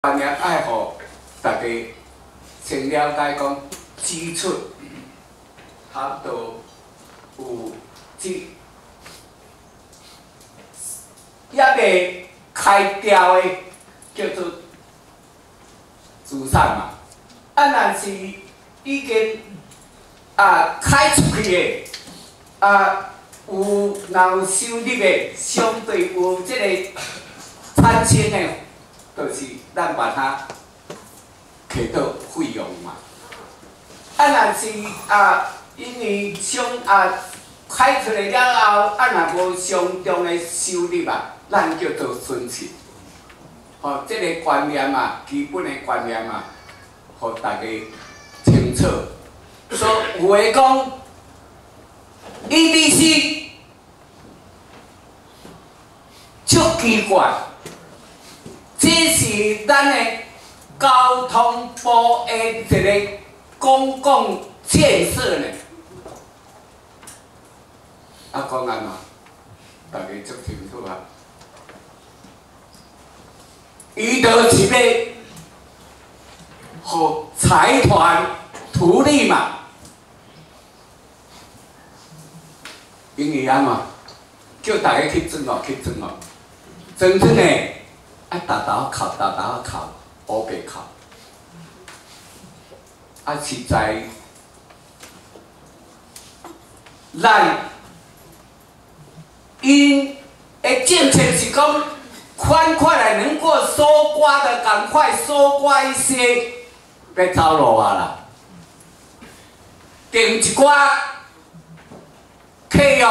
观念爱互大家先了解讲支出差不多有也未开掉的叫做资产嘛。若是已经开出去的有收入的，相对有即个产生的。 就是咱把它摕到费用嘛。若是因为开出来了后，若无相当的收入咱叫做损失。即个观念基本的观念互大家清楚。所以有诶讲 ，EDC 足奇怪。 这是咱的交通部的一个公共建设呢。讲安怎？大家足清楚啊。伊就是要互财团图利嘛。因为安怎？叫大家去装哦，去装哦，真正的。 沓沓扣，乌白扣。实在，咱因的政策是讲，款来能够收刮的，赶快收刮一些，要走路啦。定一寡契约，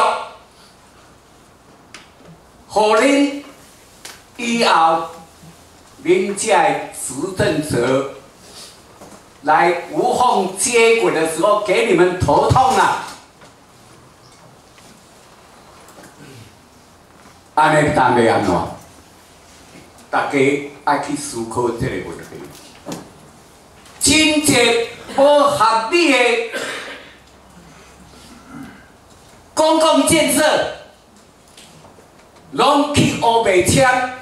互恁。 以后，您在执政者来无缝接轨的时候，给你们头痛啊！安尼当要安怎？大家爱去思考这个问题。真正无合理的公共建设，拢去乌白签。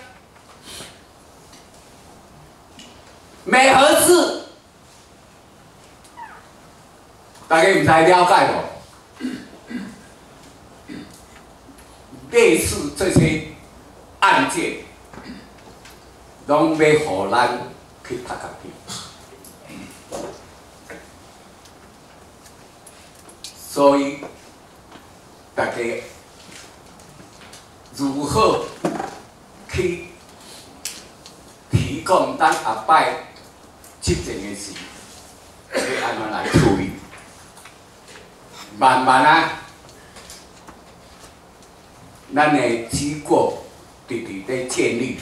美和市，大家唔知了解无？类似这些案件，拢要互咱去读下去。所以，大家如何去提供咱下摆？ 执政的事，要安怎来处理？慢慢咱的机构直在建立。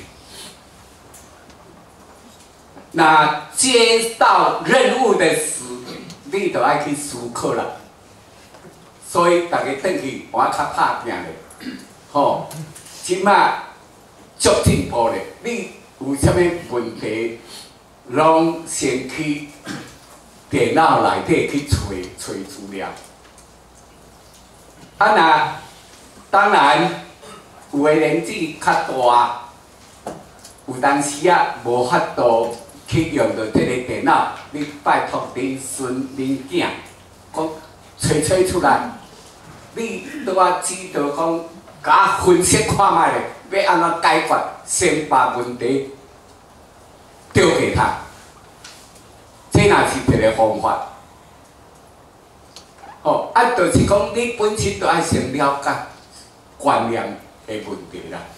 那接到任务的时，你就爱去思考啦。所以大家转去换较拍拼咧，吼，即马足进步咧。你有啥物问题？ 拢先去电脑内底去找资料。那当然有诶年纪较大，有当时无法度去用到这个电脑，你拜托恁孙恁囝，讲找出来，你拄仔指导讲，甲分析看卖咧，要安怎解决，先把问题。 丢给他，这若是一个方法。就是讲你本身就爱先了解观念的问题啦。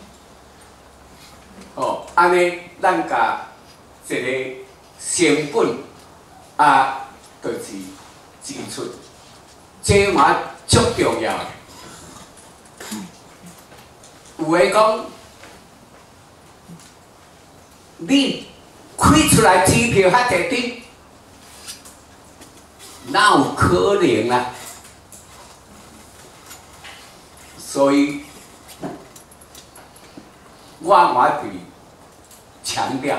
安尼咱甲一个成本就是支出，这嘛足重要。有诶讲，你。 开出来支票遐侪点，哪有可能啊？所以，我对强调，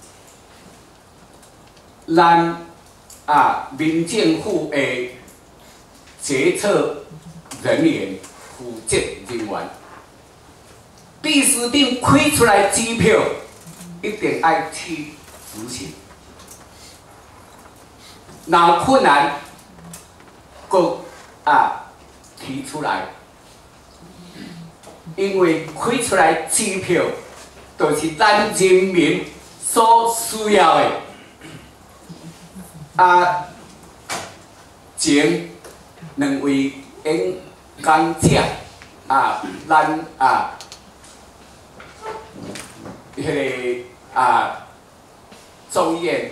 咱民政府的决策人员、负责人员，必须得开出来支票。 一定爱去执行。若有困难，阁提出来，因为开出来支票，就是咱人民所需要的。前2位演讲者咱迄个众议院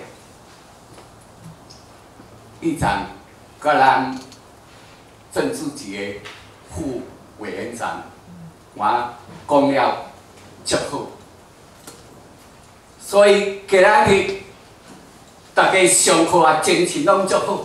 议长，甲咱政治局的副委员长，我讲了足好，所以今仔日大家上课精神拢足好。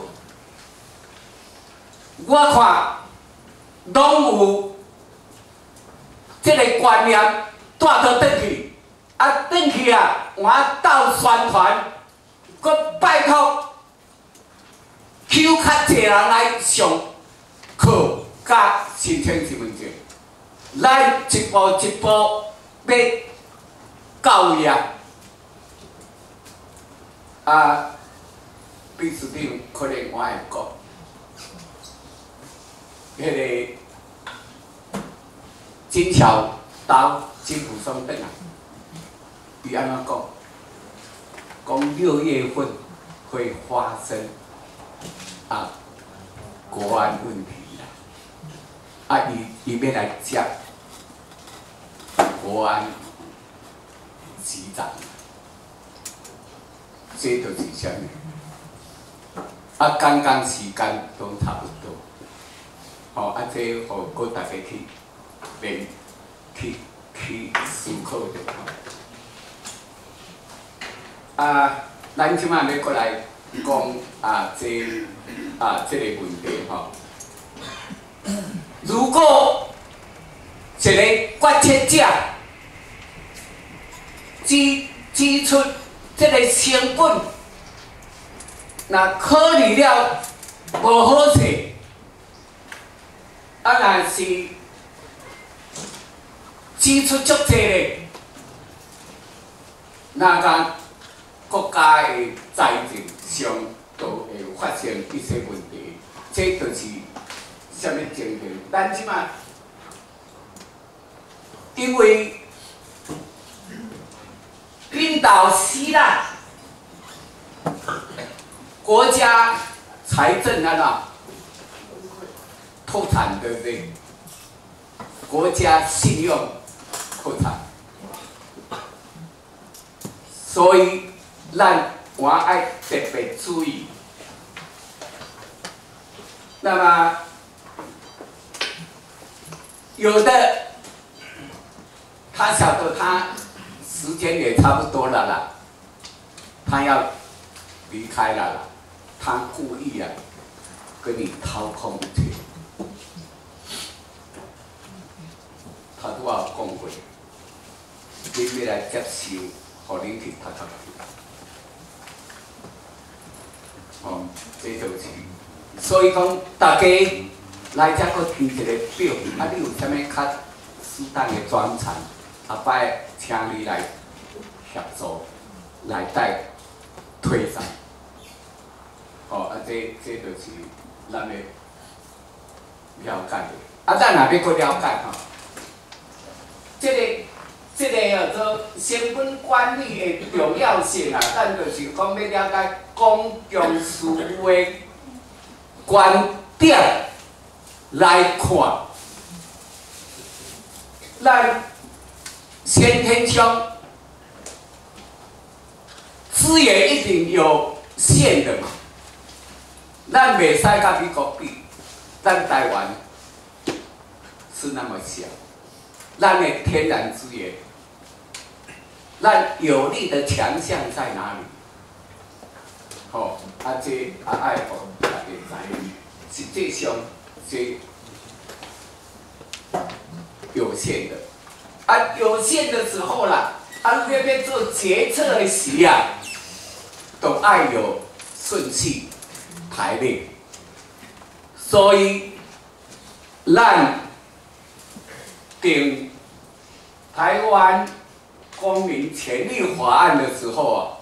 我看拢有即个观念带倒转去，转去我斗宣传，搁拜托抽较侪人来上课，甲申请身份证。咱一步一步要教育秘书长可能我会讲。迄个金桥到金浦松等伊安怎讲？讲6月份会发生国安问题啦，伊要来接国安局长，这就是啥物？刚刚时间都差不多。这互搁大家去思考着。咱即摆要过来讲这个问题如果一个决策者指出这个成本，若考虑了无好势。若是支出足济咧，那个国家的财政上都会发生一些问题，这就是啥物情形？咱即摆因为领导希腊国家财政破产，对不对？国家信用破产，所以我爱特别注意。那么有的他晓得他时间也差不多了啦，他要离开了啦，他故意跟你掏空一切。他拄仔有讲过，你要来接受，互恁去读这就是，所以讲大家来遮搁听一个表，你有啥物较适当的专长，下摆请你来协助，来带推展。这就是咱的了解的。咱若要搁了解这个叫做成本管理的重要性咱就是讲要了解公共事务的观点来看，咱先天上资源一定有限的嘛，咱袂使甲美国比，咱台湾是那么小。咱的天然资源，咱有利的强项在哪里？这爱互大家知影，实际上这有限的，有限的时候啦，要做决策的时都爱有顺序排列，所以咱定台湾公民权利法案的时候啊，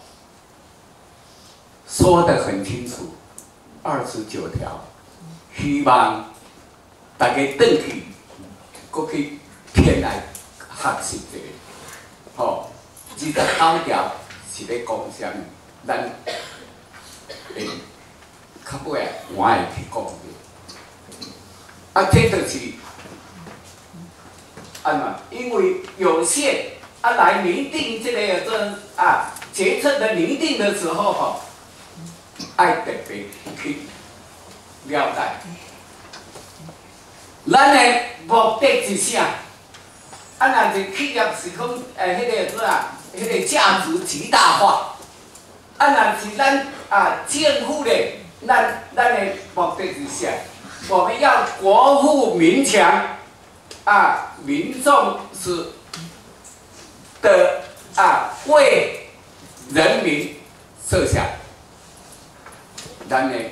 说得很清楚，29条，希望大家转去，搁去偏来学习者，吼，29条是咧讲啥物？咱会较尾啊，我会去讲的。啊，这就是安怎？因为有限啊，来拟定这个决策的拟定的时候吼，爱特别去了解。咱的目的是啥？啊，若是企业是讲迄个价值极大化。啊，若是咱政府咧，咱的目的是啥？我们要国富民强，民众是的为人民设想，咱的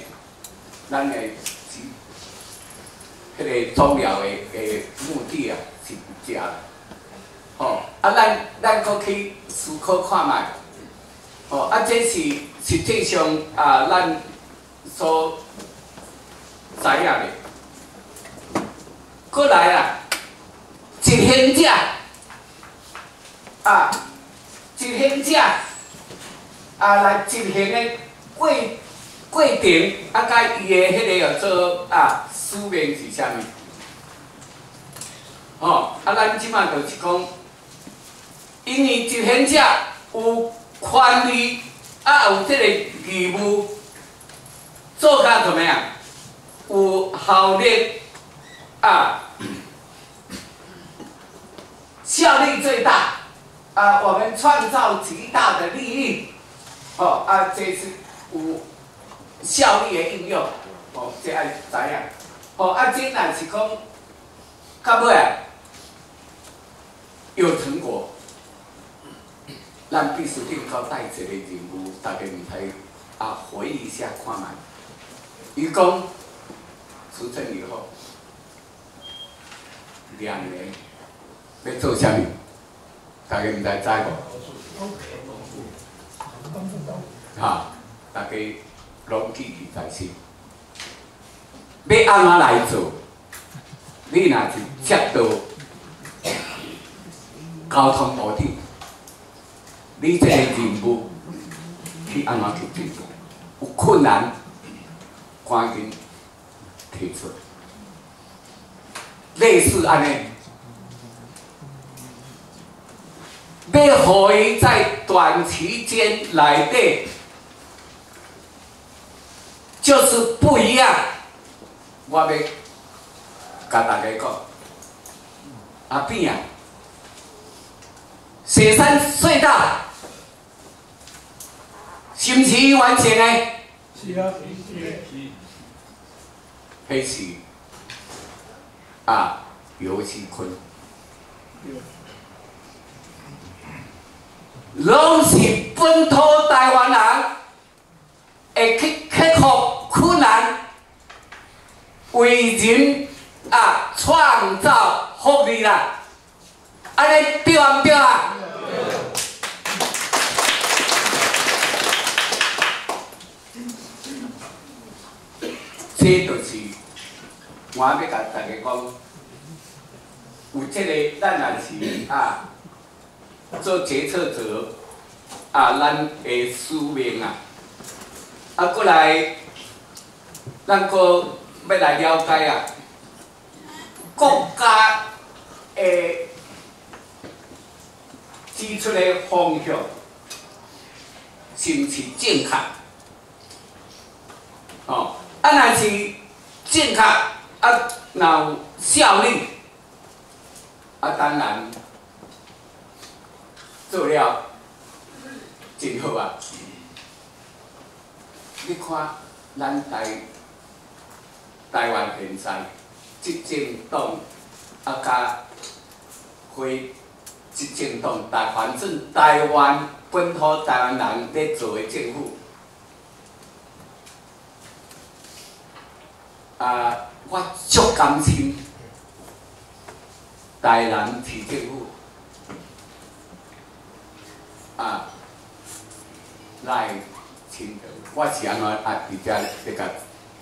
迄个重要的目的啊是这样，吼咱搁去思考看卖，吼这是实际上咱所知影的。过来啊，执行者来执行的过程甲伊的迄个叫做使命是啥物？吼，咱即马就是讲，因为执行者有权利有这个义务，做到怎么样？有效率效率最大我们创造极大的利益，这是有效率的应用，这爱知影，这若是讲到尾有成果，咱必须定交代一个任务，大家唔使回忆一下看卖。伊讲执政以后2年要做啥物？大家唔知无？大家拢记忆在心。要安怎来做？你若是接到交通部长，你这个任务去安怎去进行？有困难，赶紧提出。类似安尼，要互伊在短期间内底，就是不一样。我要甲大家讲，边雪山隧道是毋是完成的？是啊，迄是尤其困，拢是本土台湾人会去克服困难，为人创造福利啦。安尼对啊唔对啊？这就是我要甲大家讲，有这个咱若是做决策者咱的使命过来，咱搁要来了解国家的指出的方向是毋是正确？若是正确若有效率当然做了真好你看咱台湾现在执政党甲非执政党反正台湾本土台湾人咧做的政府，我足甘心台南市政府赖清德，我是安怎伫遮咧甲，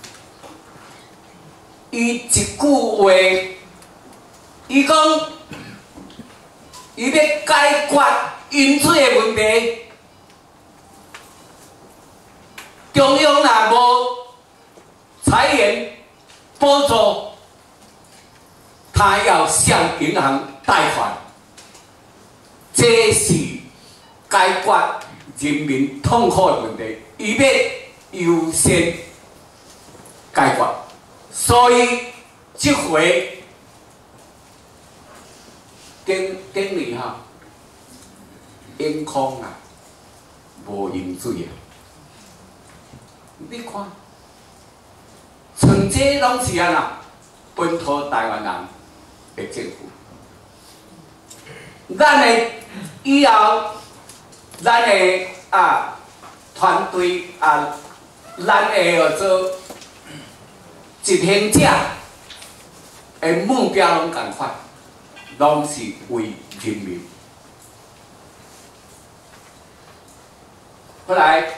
伊一句话，伊讲，伊要解决饮水的问题，中央若无裁员补助，他要向银行贷款，这是解决人民痛苦的问题，伊要优先解决。所以这回顶年哈，眼眶啊无饮水啊，你看，像这拢是安那本土台湾人的政府。咱的以后，咱的团队咱的做执行者的目标拢共款，拢是为人民。后来，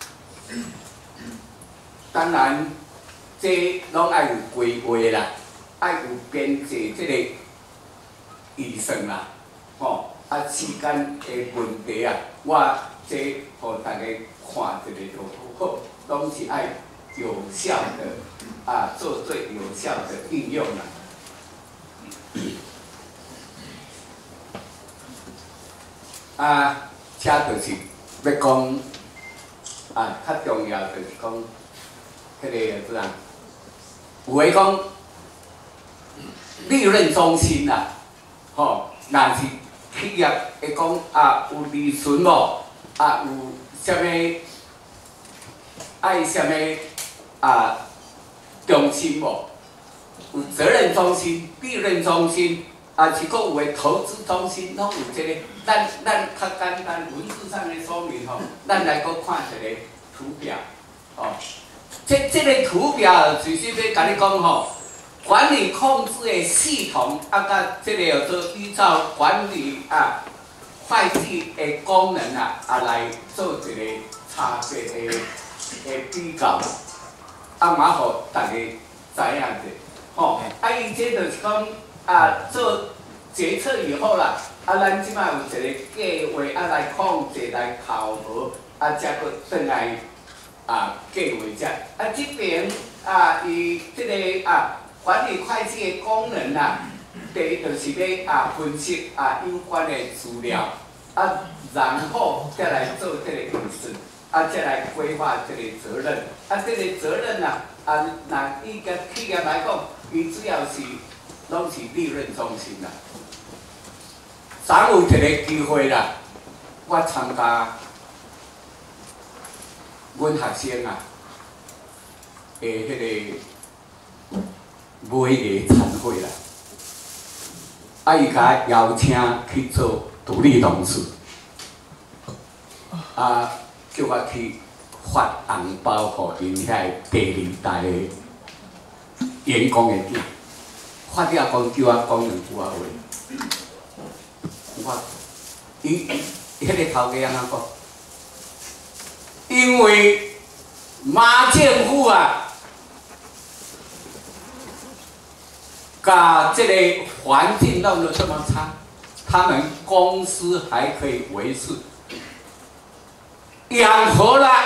当然，这拢爱有规划啦，爱有编制这个预算啦，时间的问题我这互大家看一个就好，拢是爱有效的做最有效的应用啦。车就是要讲较重要就是讲，迄个怎样？有诶讲利润中心啦，若是企业会讲有利润无？有啥物爱啥物中心无？有责任中心、利润中心，是讲有诶投资中心，拢有这个。咱较简单文字上的说明咱来搁看一个图表这个图表就是要甲你讲管理控制的系统甲这个做依照管理会计的功能来做一个差别的比较，嘛互大家知影者伊这就是讲做决策以后啦，咱即摆有一个计划来控制来考核，才搁转来计划者。这边伊这个管理会计的功能第一就是要分析有关的资料，然后再来做这个预算，再来规划这个责任。这个责任若以个企业来讲，伊主要是拢是利润中心啦。昨有一个机会啦，我参加阮学生的迄个买艺餐会啦，伊甲我邀请去做独立董事，叫我去发红包互因遐第二代的员工的囝，发了讲叫我讲两句话。迄个头家安怎讲？因为马政府甲这个环境弄得这么差，他们公司还可以维持，养活了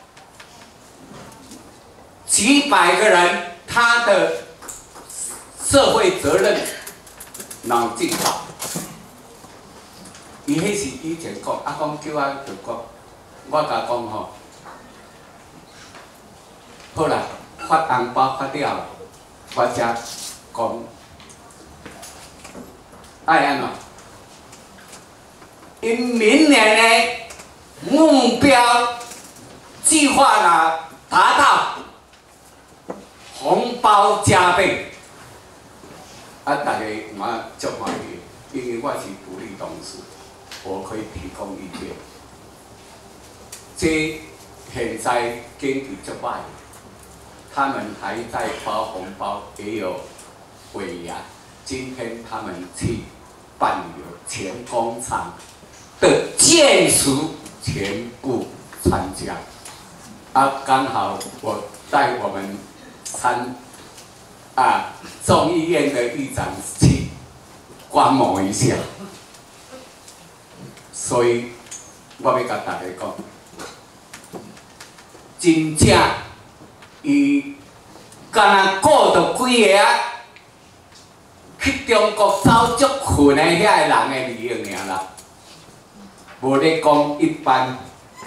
几百个人，他的社会责任脑筋好。伊迄是以前讲，讲叫我就讲，我甲讲好啦，发红包发了，我才讲爱安怎？因明年的目标计划若达到，红包加倍，大家我足欢喜，因为我是独立董事。我可以提供意见。这现在经济这歹，他们还在包红包，也有尾牙。今天他们去办理全工厂的眷属全部参加。刚好我带我们众议院的议长去观摩一下，所以我要甲大家讲，真正伊敢若顾着几个去中国走足群的遐个人的利益尔啦，无咧讲一般，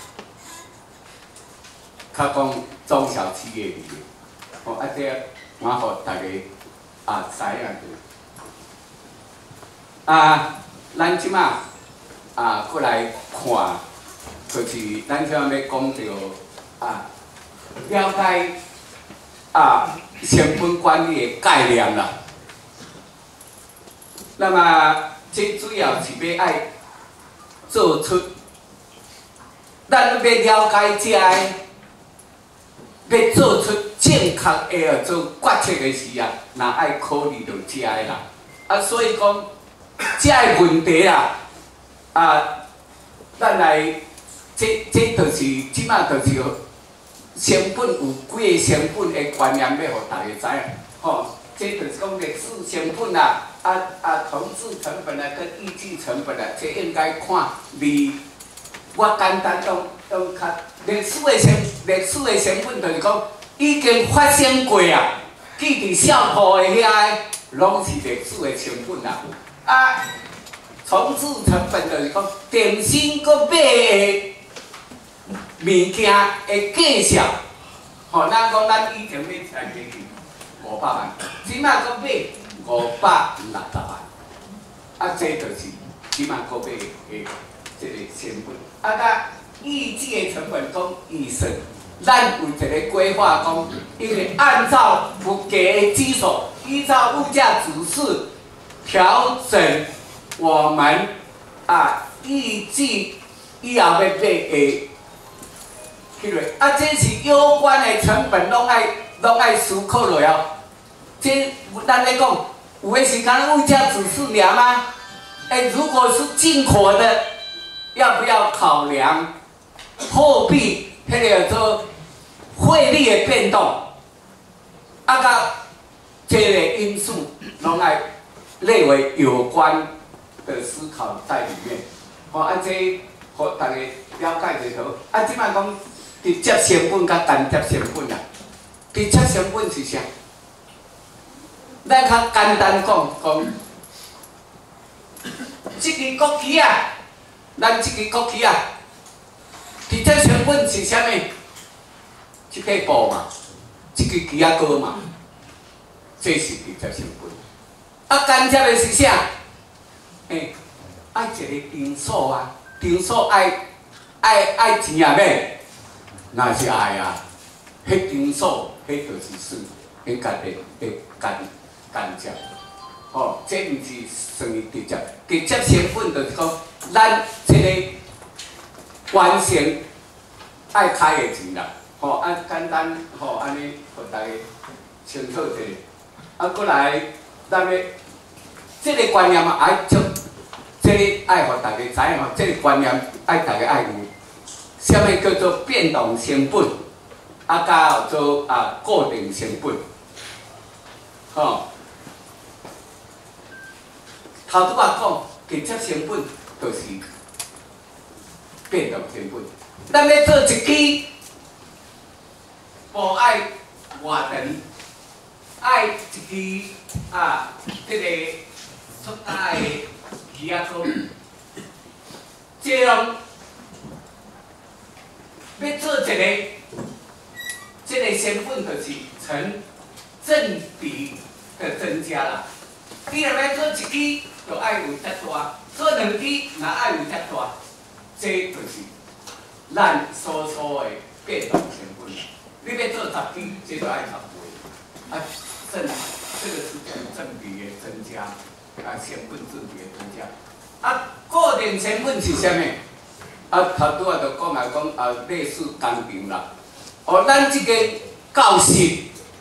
较讲中小企业利益。这我互大家知影咱即马过来看，就是咱即马要讲到了解成本管理的概念啦。那么，这主要是要爱做出，咱要了解这个，要做出正确的做决策的时那爱考虑到这个啦。所以讲，这个问题啦，咱来，这就是即马就是成本有几个成本的观念，要互大家知影。这就是讲历史成本啦。投资成本跟预计成本这应该看离。我简单用较历史的成本，就是讲已经发生过记伫小铺的遐拢是历史的成本啦。重置成本就是讲重新搁买的物件的价值。咱讲咱以前买一台机器500万，即马搁买560万，这就是即马购买的这个成本。甲预计的成本讲预算，咱有一个规划讲，因为按照物价的基础，依照物价指数调整我们预计以后要买的迄个。这是有关的成本，拢爱思考落哦。这咱咧讲。有的是讲物价指数量吗？如果是进口的，要不要考量货币迄个做汇率的变动？甲这个因素拢爱列为有关的思考在里面。这互大家了解一下。即摆讲直接成本甲间接成本啦。直接成本是啥？咱较简单讲，这支国旗咱这支国旗直接成本是啥物？这块布嘛，这支旗高嘛，这是直接成本。间接的是啥？爱一个场所场所爱钱买，那是爱迄场所，迄就是算，迄家己会间接，这毋是算直接。直接成本就是讲，咱这个完成爱开的钱啦。简单安尼，互大家清楚者。过来，咱要这个观念爱足，这个爱互大家知影这个观念爱大家爱有。啥物叫做变动成本？甲做固定成本。头拄仔讲直接成本就是变动成本。咱要做一支布爱偌长，爱一支这个塑胶的旗高，这拢要做一个，这个成本就是成正比的增加啦。你若要做一支，就爱有遮大；做2支，也爱有遮大。这就是咱所说的变动成本。你要做10支，这就爱10倍。这个是正比的增加，成本正比的增加。固定成本是啥物？头拄仔就讲来讲，类似工厂啦。咱这个教室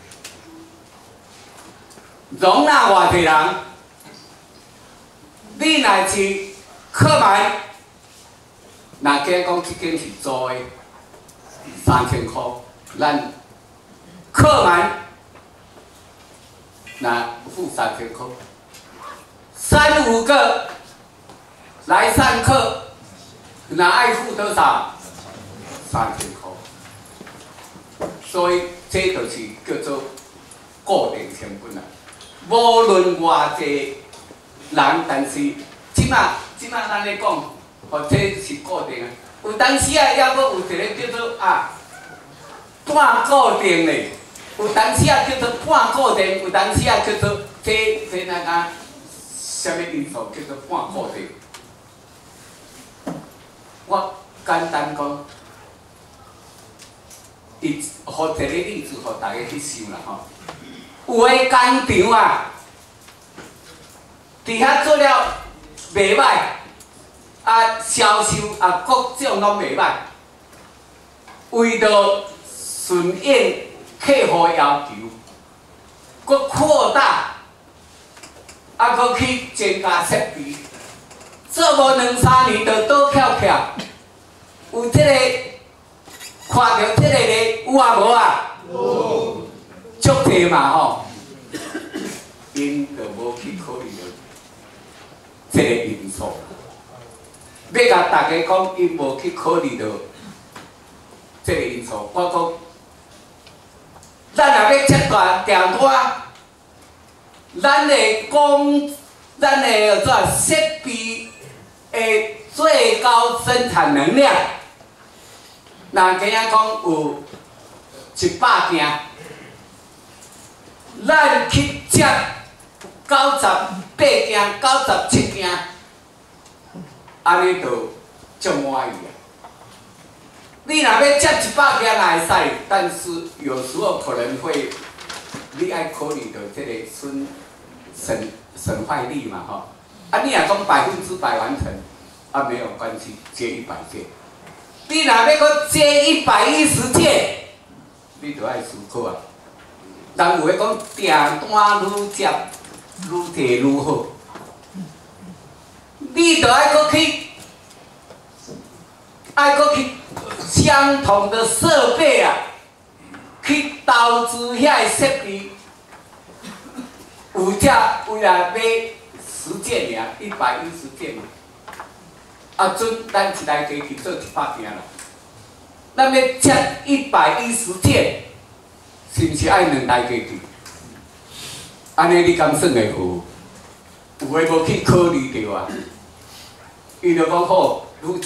容纳偌济人？你若是客满若今讲即间是租的，3000块，咱课满，那付3000块，3、5个来上课，那爱付多少？3000块。所以这就是叫做固定成本啦。无论偌济人，但是即马咱咧讲，哦，这是固定的。有当时啊，还阁有一个叫做半固定的，有当时啊叫做半固定，有当时啊叫做这那个什么因素叫做半固定。我简单讲，伊予一个例子，互大家去想啦吼。有诶工厂啊，伫遐做了袂歹，啊销售啊各种拢袂歹，为着顺应客户要求，佮扩大，啊佮去增加设备，做无2、3年就倒翘翘。有即个看到即个咧，有啊无啊？有，足济嘛吼。因就无去考虑到即个因素，要甲大家讲，因无去考虑到即个因素。我讲，咱若要切断电拖，咱的设备的最高生产能量，若今仔讲有100件，咱去接98件、97件，安尼就足满意啊！你若要接100件也会使，但是有时候可能会，你爱考虑到这个损坏率嘛吼。啊，你若讲100%完成，啊没有关系，接100件。你若要搁接110件，你就爱思考啊。人有诶讲订单愈接愈摕愈好，你就爱搁去相同的设备啊，去投资遐个设备，有只为了买10件尔，110件嘛。啊，准咱一台机器做100件啦，咱要接110件，是毋是爱2台机器？安尼你敢算会好？有诶无去考虑着啊？伊就讲好，愈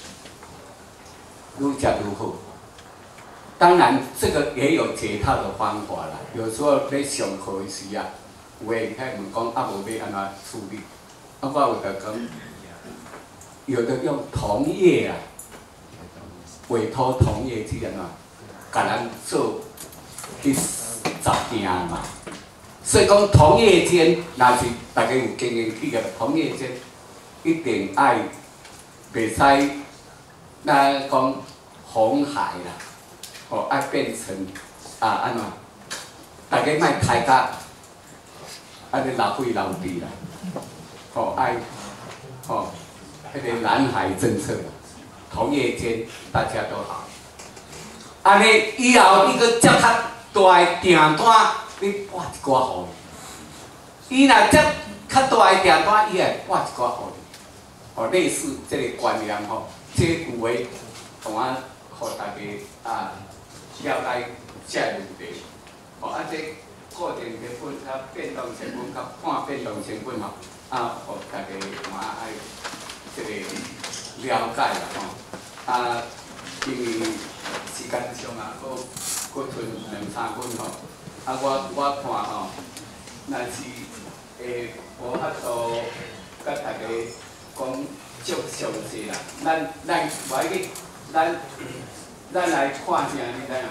接愈好。当然，这个也有解套的方法啦。有时候咧上课时啊，有诶遐问讲啊，无要安怎处理？啊，我有就讲，有的用同业啊，委托同业去安怎，甲人做去10件嘛。所以讲，同业间，若是大家有经营企业，同业间一定爱袂使，咱讲红海啦，哦，爱变成安怎？大家莫抬甲，安尼浪费浪费啦，哦爱，哦，迄个蓝海政策，同业间大家都好。安尼以后你搁接较大的订单。你拨一寡互伊，伊若接较大的订单，伊会拨一寡互你。哦，类似这个观念吼，这有诶，同啊，互大家了解这个问题。哦，啊，这固定成本、甲变动成本、甲半变动成本吼，互大家同爱这个了解啦吼。啊，因为时间上啊，佫剩2、3分吼。啊，我看吼，若是会无法度甲大家讲足详细啦。咱无要紧，咱来看啥？你知影？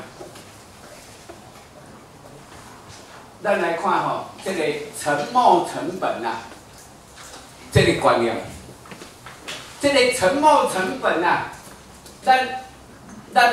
咱来看吼，这个沉没成本啊，这个观念，这个沉没成本啊，咱要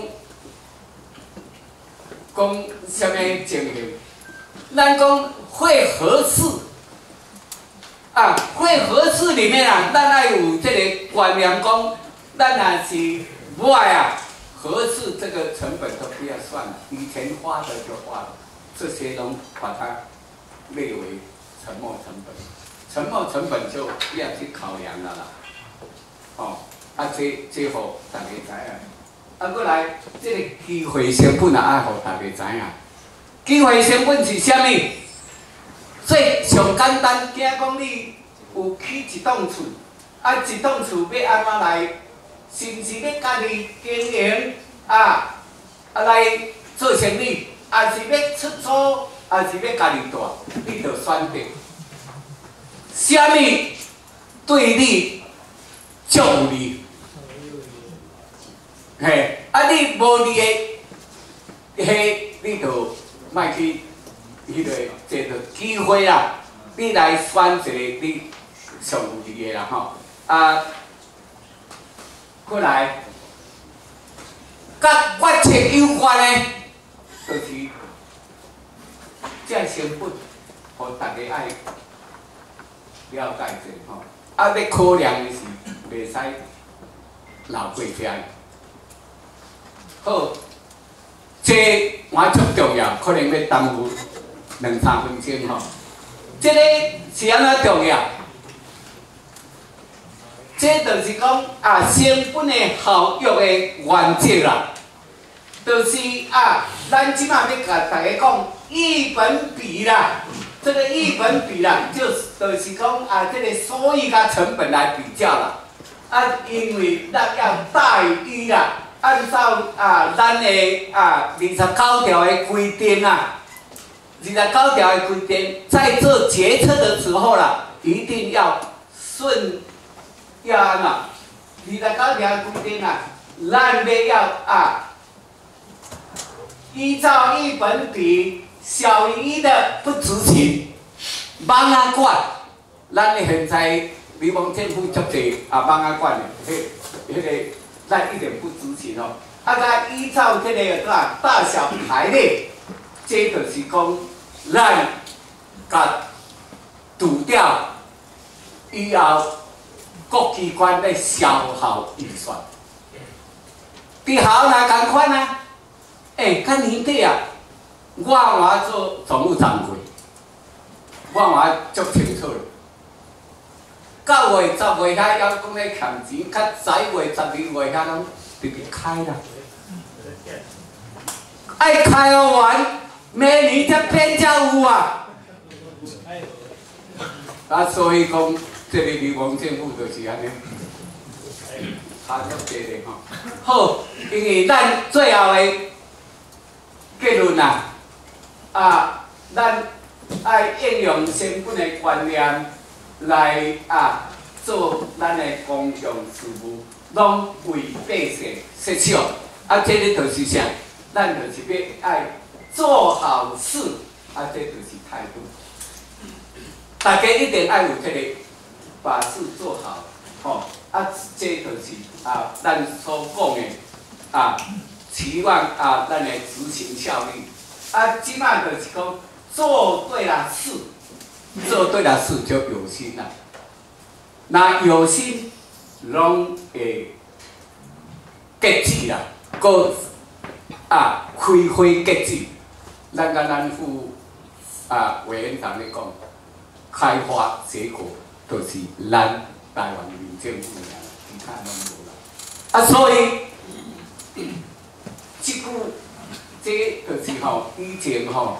讲什么情形？咱讲会合式啊，会合式里面啊，咱爱有这个观念讲， 咱若是不爱啊，合适这个成本都不要算了，以前花的就花了，这些都把它列为沉没成本。沉没成本就不要去考量了啦。哦，这互大家知影。啊，过来，这个机会成本也爱互大家知影。机会成本是啥物？所以上简单，惊讲你有起一栋厝，啊，一栋厝要安怎来？是毋是要家己经营啊？来做生意，还是要出租，还是要家己住？你着选择。啥物对你足有利？嘿，啊，你无利的，嘿，你着莫去迄个坐着机会啦，你来选一个你上有利的啦吼。啊，过来，甲决策有关的，就是这成本，互大家爱了解者吼。啊，要考量的是袂使留过遮。好，这我足重要，可能要耽误2、3分钟吼。这个是安怎重要？这就是讲啊，成本的效益的原则啦，就是啊，咱即马要甲大家讲一本比啦。这个一本比啦，就是讲啊，这个收益甲成本来比较啦。啊，因为咱要大于啦。按照啊，咱的啊29条的规定啊，29条的规定，在做决策的时候啦，一定要要安怎？29条的规定啊，咱要啊，依照一本比小于1的不执行，网仔管，咱的现在美国政府足济啊网仔管的，迄个。咱一点不执行哦，啊，甲依照这个大小排列，这就是讲咱甲除掉以后各机关的消耗预算，伫校内共款啊，较年底啊，我做总务掌柜，我足清楚。9月、10月遐还讲咧欠钱，较11月、12月遐拢直直开啦。爱开完，明年才变才有啊。啊，所以讲，这个地方政府就是安尼，差足济咧吼。好，因为咱最后的结论啊，咱爱应用成本的观念。来啊，做咱的公共事务，拢为百姓设想。啊，这个就是啥？咱就是要爱做好事，啊，这就是态度。大家一定爱有这个把事做好，吼、啊，这就是啊，咱所讲的啊，期望啊，咱的执行效率。啊，即摆就是讲做对了事。做对了事就有心啦，那有心，拢会结志啦，个啊开花结志。咱甲咱副啊委员长咧讲，开花结果都是咱台湾民政府尔，其他拢无啦。啊，所以即句这就是吼，以前吼。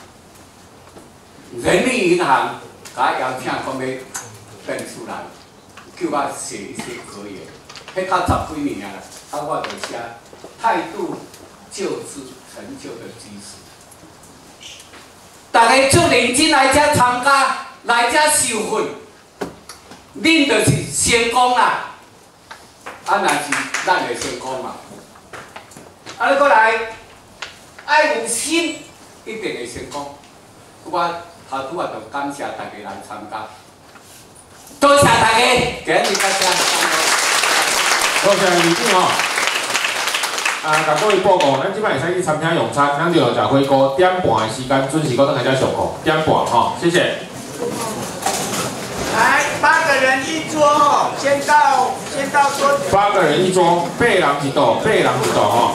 人力银行甲我邀请讲要变出来，叫我写一些格言，迄到10几年啊，啊我就写态度就是成就的基石。大家足认真来遮参加，来遮受训，恁就是成功啦。啊，若是咱会成功嘛？啊，你过来，爱有心，一定会成功。我。头拄啊，就感谢大家来参加，多谢大家，今日大家。 多谢李总吼。啊，甲各位报告，咱即摆会使去餐厅用餐，咱就食火锅，1:30的时间准时搁倒来遮上课，1:30吼，谢谢。 来，8个人一桌哦，先到 8个人一桌，8人一桌，8人一桌吼。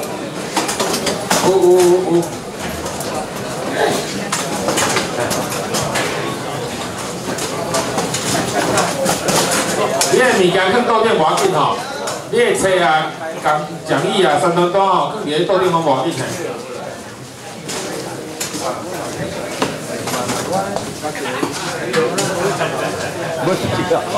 有。你的物件放桌顶无要紧吼，你的册啊、讲义啊、三顿单吼，放伫咧桌顶拢无要紧的。 不需要。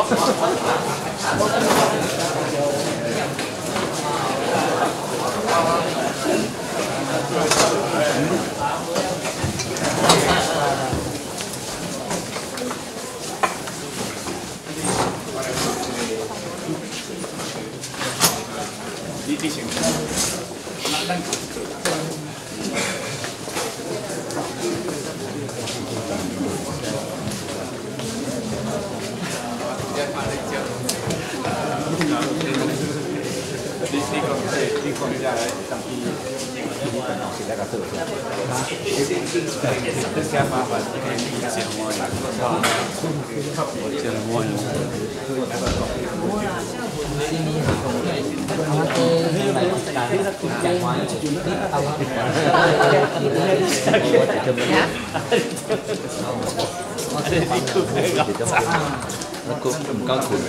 你先，咱你讲下来，当地日本老师那个特色，这些麻烦，这个理解我来说，我讲我我唔敢困。